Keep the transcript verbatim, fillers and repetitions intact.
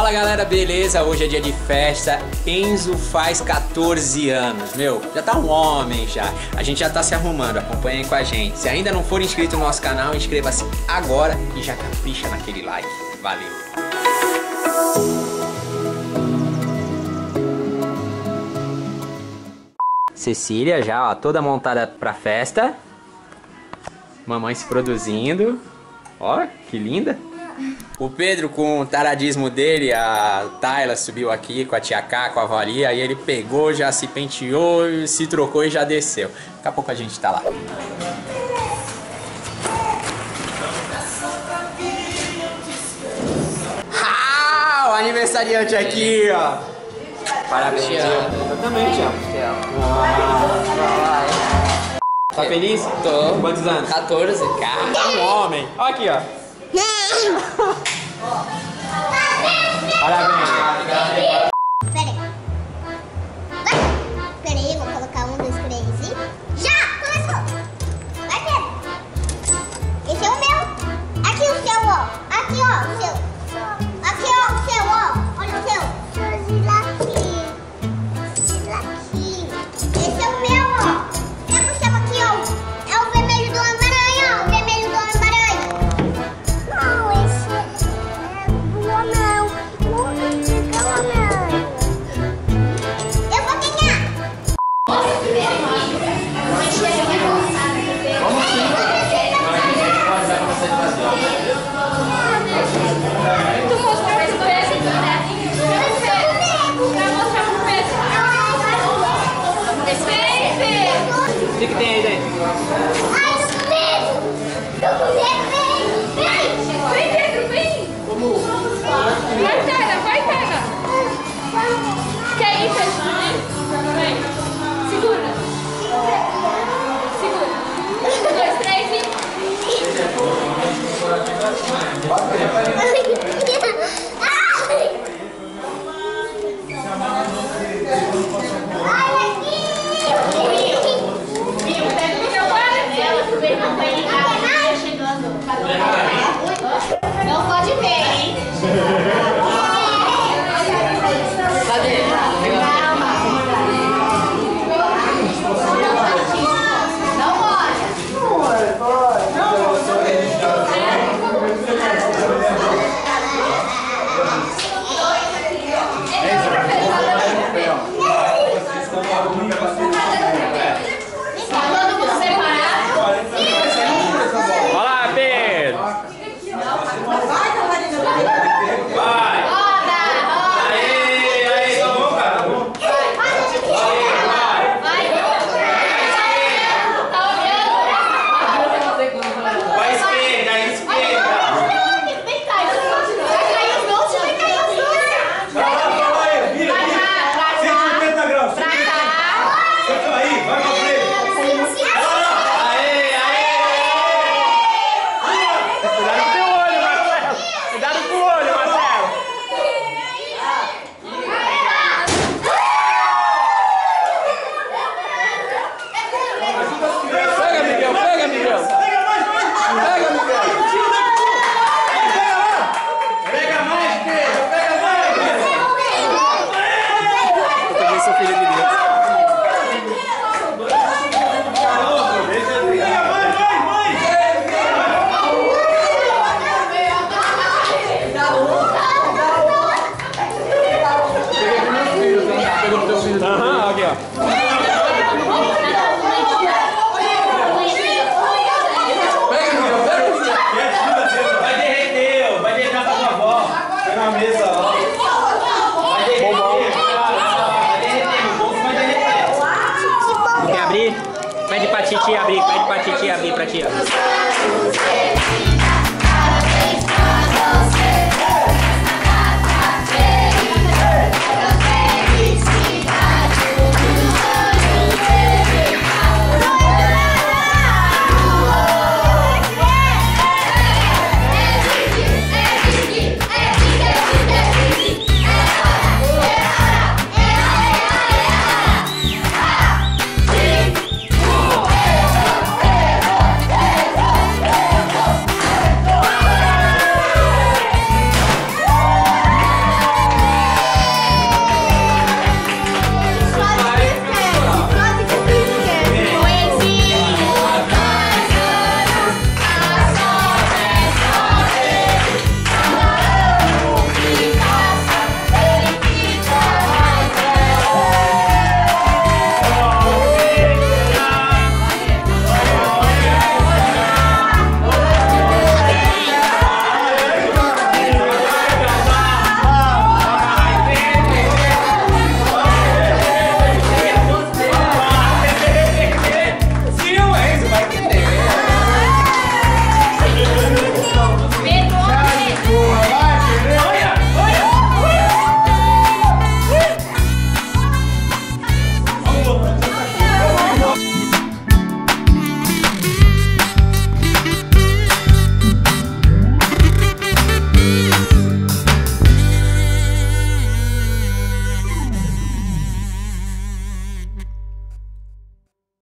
Fala galera, beleza? Hoje é dia de festa. Enzo faz quatorze anos. Meu, já tá um homem já. A gente já tá se arrumando, acompanhem com a gente. Se ainda não for inscrito no nosso canal, inscreva-se agora e já capricha naquele like. Valeu! Cecília já, ó, toda montada pra festa. Mamãe se produzindo. Ó, que linda. O Pedro, com o taradismo dele, a Tayla subiu aqui com a tia Cá, com a avalia, aí ele pegou, já se penteou, se trocou e já desceu. Daqui a pouco a gente tá lá. Ah, o aniversariante aqui, ó. Parabéns, tio. Eu também te amo. Te amo. Ah, tá feliz? Tô. Quantos anos? quatorze. Cara, tá um homem. Ó aqui, ó. Parabéns. Pera aí. Pera aí, vou colocar um, dois, três e... Já! Começou! Vai, Pedro! Esse é o meu! Aqui o seu, ó! Aqui, ó, o seu! Aqui, ó, o seu, ó! Olha o seu! Aqui! Esse é o meu, ó! Pega o seu aqui, ó! É o vermelho do Homem-Aranha, ó! O vermelho do Homem-Aranha! Não, esse é do anel! Eu vou ganhar! Vamos sim. Tu mostrou pro peso, né? Pra mostrar pro peso. O que, que tem aí dentro? Ai, Pedro! Eu vou ver, vem! Vem! Vem, Pedro, vem! Vai, Tana, vai, Tana! Quer ir, Pedro? Vem! Segura! Segura! Um, dois, três e... Ai, aqui! Pega no meu lado! Não pode ver, hein? Cadê? Não pode. Tá todo mundo separado? Olha lá, Pedro. Vai. Roda, roda! Aê, aê, tá bom, cara? Vai! Tá olhando? Vai, esquerda, esquerda. Vem cá, vai cair os dois, vai cair os dois. Pra cá, pra cá, cinquenta graus. pra cá. Vai cair, vai pra frente. Aê, aê. Cuidado com o teu olho, Marcelo. Cuidado com o olho, Marcelo. Pega, Miguel, pega, Miguel. Pega mais, mais. Pega, Miguel. Pega mais, Pedro. Pega mais. Eu também sou filho de Deus. Pega mais, mais, mais. Pegou no teu filho. Aham, aqui, ó. Pega, Miguel, pega, Miguel. Vai derreter, ó. Vai derreter pra tua avó. Pega na mesa, ó. Vai derreter. Vai derreter, meu bolso vai derreter. Quer abrir? Pede pra Titi abrir, pede pra Titi abrir pra ti, ó.